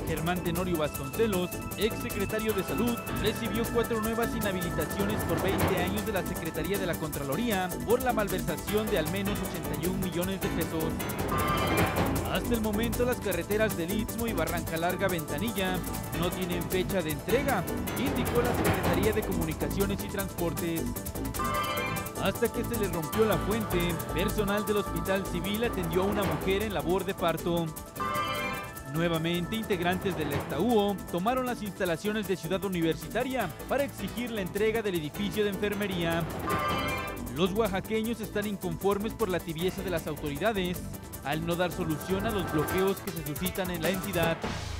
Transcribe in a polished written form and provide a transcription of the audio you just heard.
Germán Tenorio Vasconcelos, exsecretario de Salud, recibió 4 nuevas inhabilitaciones por 20 años de la Secretaría de la Contraloría por la malversación de al menos 81 millones de pesos. Hasta el momento, las carreteras del Istmo y Barranca Larga Ventanilla no tienen fecha de entrega, indicó la Secretaría de Comunicaciones y Transportes. Hasta que se le rompió la fuente, personal del Hospital Civil atendió a una mujer en labor de parto. Nuevamente, integrantes del ESTAUO tomaron las instalaciones de Ciudad Universitaria para exigir la entrega del edificio de enfermería. Los oaxaqueños están inconformes por la tibieza de las autoridades al no dar solución a los bloqueos que se suscitan en la entidad.